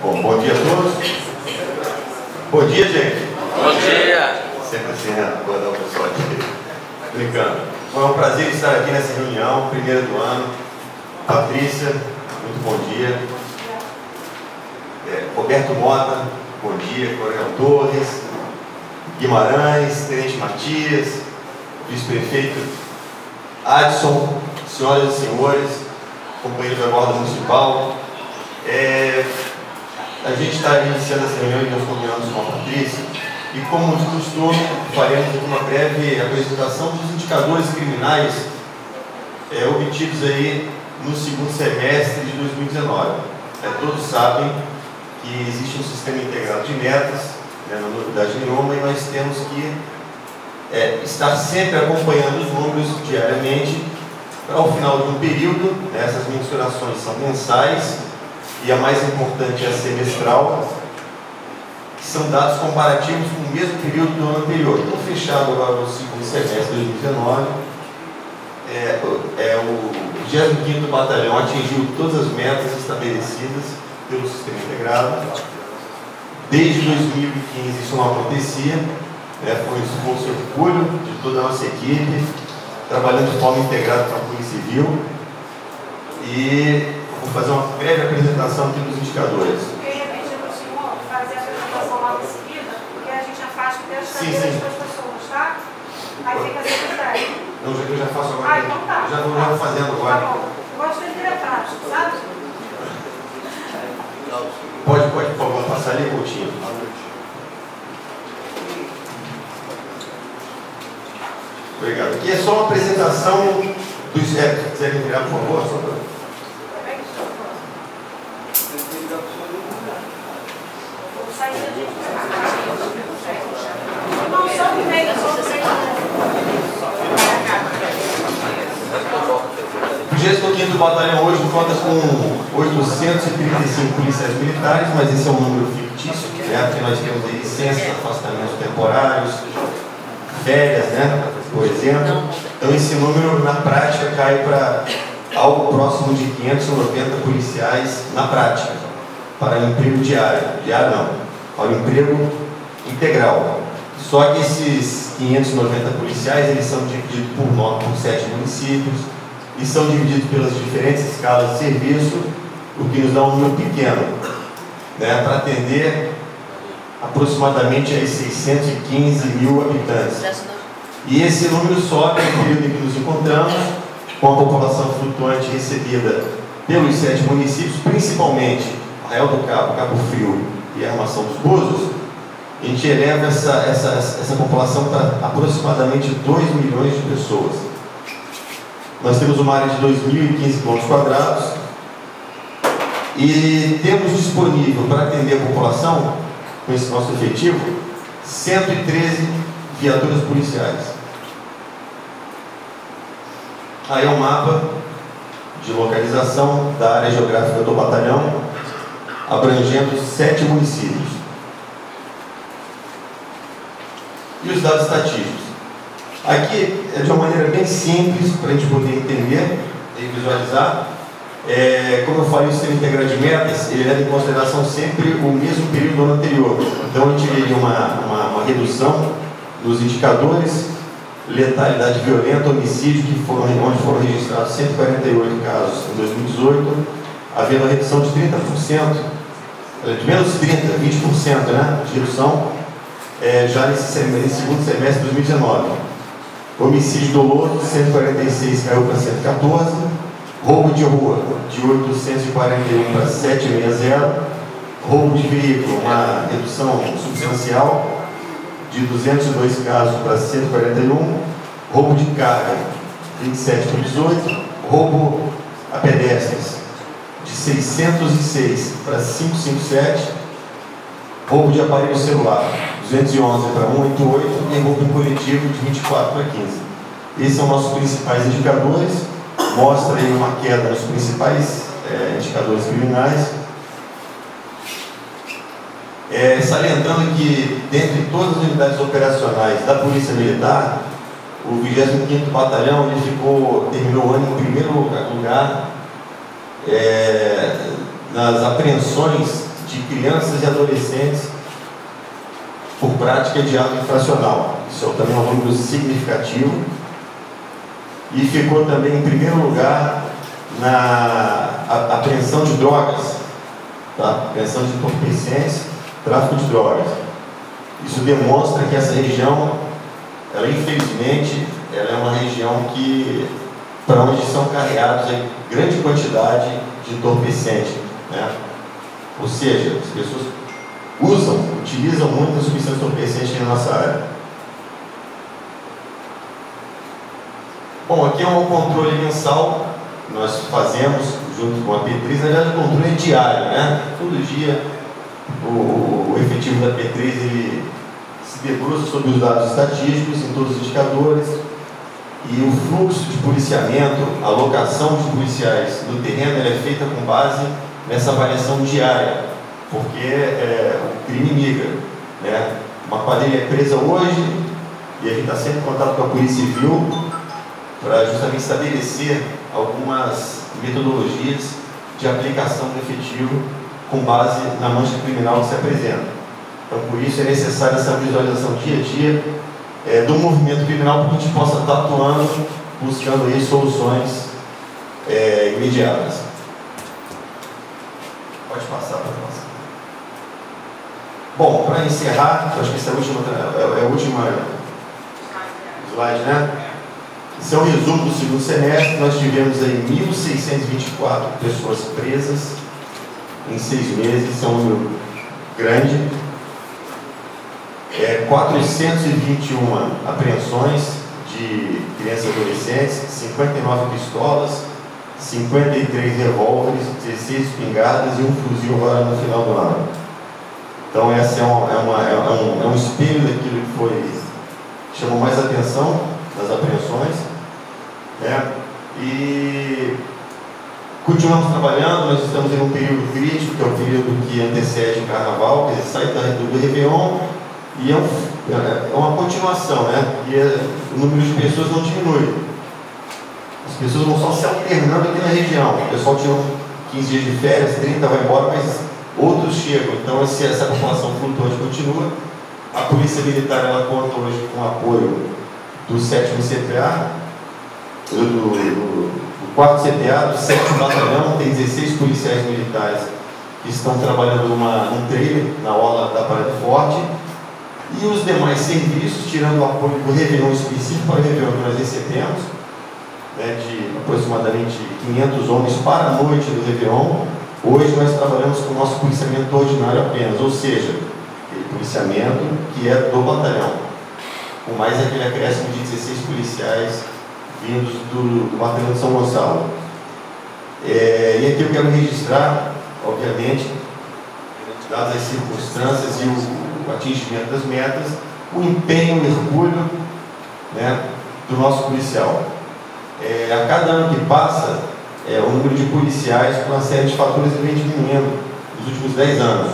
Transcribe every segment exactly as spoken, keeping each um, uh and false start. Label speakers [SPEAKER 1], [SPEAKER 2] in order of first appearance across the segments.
[SPEAKER 1] Bom, bom dia a todos. Bom dia, gente.
[SPEAKER 2] Bom dia.
[SPEAKER 1] Sempre assim, né? Vou dar o pessoal aqui. Brincando. Foi um prazer estar aqui nessa reunião, primeira do ano. Patrícia, muito bom dia. É, Roberto Mota, bom dia. Coronel Torres, Guimarães, Tenente Matias, vice-prefeito Adson, senhoras e senhores, companheiros da Guarda Municipal. É, a gente está iniciando essa reunião e nós combinamos com a Patrícia, e como de costume, faremos aqui uma breve apresentação dos indicadores criminais é, obtidos aí no segundo semestre de dois mil e dezenove. É, todos sabem que existe um sistema integrado de metas, né, não é novidade nenhuma, e nós temos que é, estar sempre acompanhando os números diariamente para ao final de um período, né, essas mensurações são mensais, e a mais importante é a semestral, que são dados comparativos com o mesmo período do ano anterior. Então, fechado agora o segundo semestre de dois mil e dezenove, é, é, o vigésimo quinto Batalhão atingiu todas as metas estabelecidas pelo sistema integrado. Desde dois mil e quinze isso não acontecia, né, foi um esforço e orgulho de toda a nossa equipe, trabalhando de forma integrada com a Polícia Civil. E vou fazer uma breve apresentação aqui dos indicadores.
[SPEAKER 3] Eu ia pedir para o senhor fazer a apresentação logo em seguida, porque a gente afasta o texto
[SPEAKER 1] Sim,
[SPEAKER 3] das
[SPEAKER 1] sim.
[SPEAKER 3] pessoas, tá? Aí fica secretário.
[SPEAKER 1] Não, já que eu já faço agora.
[SPEAKER 3] Ah, então tá.
[SPEAKER 1] Já vou já fazendo agora.
[SPEAKER 3] Tá bom. Eu gosto de ter prático, sabe?
[SPEAKER 1] Pode, pode, por favor, passar ali, Coutinho. Obrigado. Aqui é só uma apresentação dos... É, se quiserem virar, por favor, só para...
[SPEAKER 3] Não, só no meio, só no meio.
[SPEAKER 1] O vigésimo quinto Batalhão hoje conta com oitocentos e trinta e cinco policiais militares, mas esse é um número fictício, né? Porque nós temos aí licenças, afastamentos temporários, férias, né? Por exemplo. Então esse número na prática cai para algo próximo de quinhentos e noventa policiais na prática, para emprego diário. Diário não, para o emprego integral. Só que esses quinhentos e noventa policiais, eles são divididos por nove, por sete municípios, e são divididos pelas diferentes escalas de serviço, o que nos dá um número pequeno, né, para atender aproximadamente aí seiscentos e quinze mil habitantes. E esse número sobe no período em que nos encontramos, com a população flutuante recebida pelos sete municípios, principalmente Arraial do Cabo, Cabo Frio e Armação dos Búzios. A gente eleva essa, essa, essa população para aproximadamente dois milhões de pessoas. Nós temos uma área de dois mil e quinze quilômetros quadrados e temos disponível para atender a população, com esse nosso efetivo, cento e treze viaturas policiais. Aí é um mapa de localização da área geográfica do batalhão, abrangendo sete municípios. E os dados estatísticos. Aqui é de uma maneira bem simples para a gente poder entender e visualizar. É, como eu falei, o sistema integrado de metas, ele leva em consideração sempre o mesmo período do ano anterior. Então a gente veria uma, uma, uma redução nos indicadores, letalidade violenta, homicídio, que foram, onde foram registrados cento e quarenta e oito casos em dois mil e dezoito, havendo uma redução de trinta por cento, de menos trinta, vinte por cento, né, de redução, é, já nesse, nesse segundo semestre de dois mil e dezenove. Homicídio doloso, de cento e quarenta e seis caiu para cento e quatorze, roubo de rua, de oitocentos e quarenta e um para setecentos e sessenta, roubo de veículo, uma redução substancial, de duzentos e dois casos para cento e quarenta e um, roubo de carga, vinte e sete para dezoito, roubo a pedestres, de seiscentos e seis para quinhentos e cinquenta e sete, roubo de aparelho celular, duzentos e onze para cento e oitenta e oito, e roubo coletivo, de vinte e quatro para quinze. Esses são nossos principais indicadores, mostra aí uma queda nos principais é, indicadores criminais. É, salientando que, dentre todas as unidades operacionais da Polícia Militar, o vigésimo quinto Batalhão ele ficou, terminou o ano em primeiro lugar é, nas apreensões de crianças e adolescentes por prática de ato infracional. Isso é também um número significativo. E ficou também em primeiro lugar na a, apreensão de drogas, tá? Apreensão de entorpecentes, tráfico de drogas. Isso demonstra que essa região, ela infelizmente, ela é uma região que, para onde são carregados em grande quantidade de entorpecente, né? Ou seja, as pessoas usam, utilizam muitas substâncias entorpecentes na nossa área. Bom, aqui é um controle mensal que nós fazemos junto com a P3. Na verdade, o controle é diário, né? Todo dia o, o efetivo da P três ele se debruça sobre os dados estatísticos em todos os indicadores, e o fluxo de policiamento, a alocação de policiais no terreno, ela é feita com base nessa avaliação diária, porque é, o crime migra, né? Uma quadrilha é presa hoje e a gente está sempre em contato com a Polícia Civil para justamente estabelecer algumas metodologias de aplicação do efetivo com base na mancha criminal que se apresenta. Então, por isso é necessária essa visualização dia a dia é, do movimento criminal, para que a gente possa estar atuando, buscando aí soluções é, imediatas. Pode passar para nós. Bom, para encerrar, acho que essa é a última, é a última slide, né? Esse é um resumo do segundo semestre. Nós tivemos aí mil seiscentas e vinte e quatro pessoas presas em seis meses, isso é um número grande. É, quatrocentas e vinte e uma apreensões de crianças e adolescentes, cinquenta e nove pistolas, cinquenta e três revólveres, dezesseis espingardas e um fuzil agora no final do ano. Então, essa é, uma, é, uma, é, um, é um espelho daquilo que foi, chamou mais atenção das apreensões, né? E continuamos trabalhando. Nós estamos em um período crítico, que é o período que antecede o Carnaval, quer dizer, sai do Réveillon, e é, um, é uma continuação, né? E é, o número de pessoas não diminui. As pessoas vão só se alternando aqui na região. O pessoal tira quinze dias de férias, trinta vai embora, mas outros chegam. Então, esse, essa população flutuante continua. A Polícia Militar, ela conta hoje com o apoio do sétimo C P A, do, do, do quarto C P A, do sétimo Batalhão. Tem dezesseis policiais militares que estão trabalhando numa, num trailer na orla da Praia do Forte. E os demais serviços, tirando o apoio do Réveillon específico para o Réveillon que nós recebemos, né, de aproximadamente quinhentos homens para a noite do Réveillon. Hoje nós trabalhamos com o nosso policiamento ordinário apenas, ou seja, aquele policiamento que é do batalhão, com mais aquele acréscimo de dezesseis policiais vindos do, do batalhão de São Gonçalo. É, e aqui eu quero registrar, obviamente, dadas as circunstâncias e o, o atingimento das metas, o empenho, o mergulho, né, do nosso policial. É, a cada ano que passa, é, o número de policiais, por uma série de fatores, vem diminuindo nos últimos dez anos.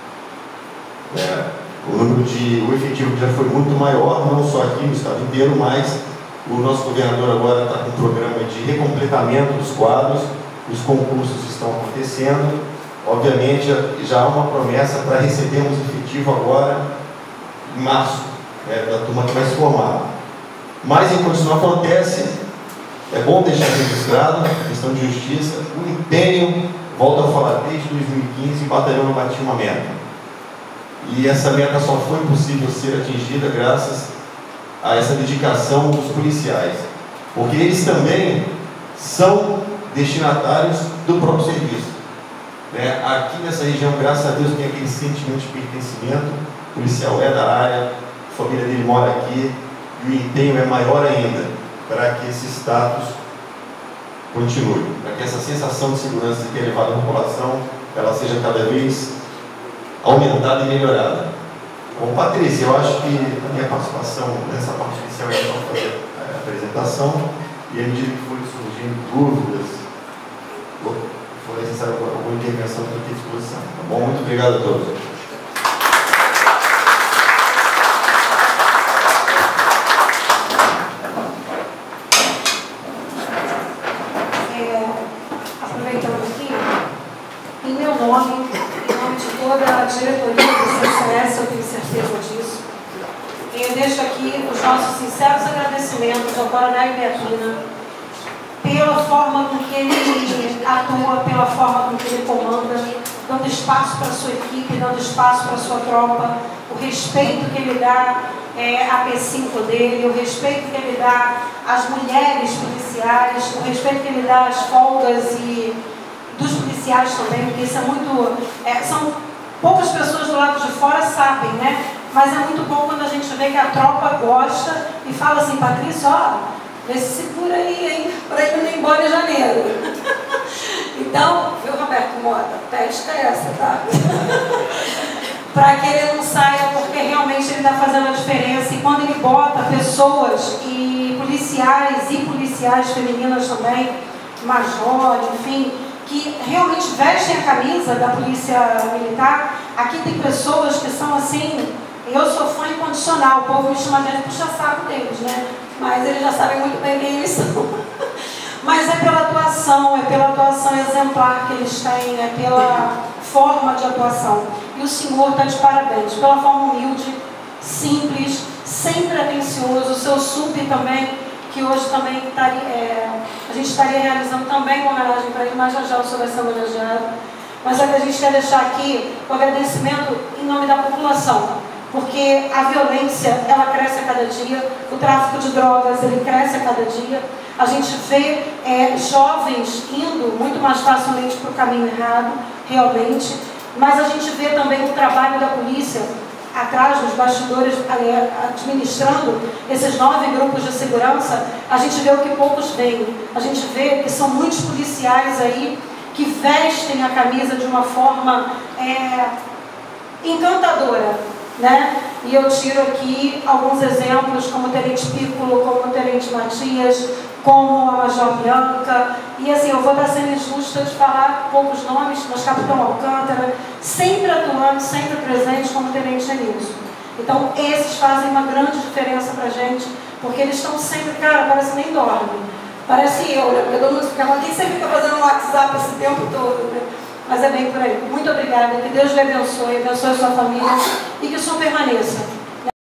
[SPEAKER 1] É, o número de, o efetivo já foi muito maior, não só aqui no estado inteiro, mas o nosso governador agora está com um programa de recompletamento dos quadros, os concursos estão acontecendo. Obviamente, já há uma promessa para recebermos efetivo agora, em março, né, da turma que vai se formar. Mas, enquanto isso não acontece, é bom deixar registrado, questão de justiça, o empenho, volto a falar, desde dois mil e quinze, o batalhão não batia uma meta. E essa meta só foi possível ser atingida graças a essa dedicação dos policiais, porque eles também são destinatários do próprio serviço. Né? Aqui nessa região, graças a Deus, tem aquele sentimento de pertencimento. O policial é da área, a família dele mora aqui, e o empenho é maior ainda para que esse status continue, para que essa sensação de segurança que é levada à população, ela seja cada vez aumentada e melhorada. Bom, Patrícia, eu acho que a minha participação nessa parte inicial é só fazer a apresentação, e à medida que forem surgindo dúvidas, for necessário alguma intervenção, estou aqui à disposição. Tá bom? Muito obrigado a todos.
[SPEAKER 3] É, aproveitando aqui, em meu nome, em nome
[SPEAKER 2] de toda a diretoria do C C S, eu tenho certeza disso. Eu deixo aqui os nossos sinceros agradecimentos ao Coronel Ibiapina pela forma com que ele atua, pela forma com que ele comanda, dando espaço para a sua equipe, dando espaço para a sua tropa, o respeito que ele dá é, à P cinco dele, o respeito que ele dá às mulheres policiais, o respeito que ele dá às folgas e dos policiais também, porque isso é muito... É, são poucas pessoas do lado de fora sabem, né? Mas é muito bom quando a gente vê que a tropa gosta e fala assim, Patrícia, ó, vê se segura aí, hein, para ele não ir embora em janeiro. Então, viu, Roberto Mota, pesca essa, tá? Para que ele não saia, porque realmente ele está fazendo a diferença. E quando ele bota pessoas e policiais e policiais femininas também, major, enfim, que realmente vestem a camisa da polícia militar, aqui tem pessoas que são assim, eu sou fã incondicional, o povo me chama de puxa-saco deles, né? Mas eles já sabem muito bem quem eles são. Mas é pela atuação, é pela atuação exemplar que eles têm, é pela forma de atuação. E o senhor está de parabéns, pela forma humilde, simples, sempre atencioso, o seu sub também, que hoje também estaria, é, a gente estaria realizando também uma homenagem para ele, mas já já o senhor vai ser homenageado. Mas é que a gente quer deixar aqui o agradecimento em nome da população, porque a violência, ela cresce a cada dia, o tráfico de drogas, ele cresce a cada dia, a gente vê é, jovens indo muito mais facilmente para o caminho errado, realmente, mas a gente vê também o trabalho da polícia atrás dos bastidores, é, administrando esses nove grupos de segurança. A gente vê o que poucos veem, a gente vê que são muitos policiais aí que vestem a camisa de uma forma é, encantadora, né? E eu tiro aqui alguns exemplos, como o Tenente Piccolo, como o Tenente Matias, como a Major Bianca, e assim, eu vou estar sendo injusta de falar poucos nomes, mas Capitão Alcântara, sempre atuando, sempre presente, como o Tenente Genilson. Então, esses fazem uma grande diferença pra gente, porque eles estão sempre, cara, parece que nem dormem. Parece eu, né? Porque todo mundo fica, quem você fica fazendo um WhatsApp esse tempo todo, né? Mas é bem por aí. Muito obrigada, que Deus lhe abençoe, abençoe a sua família e que o senhor permaneça.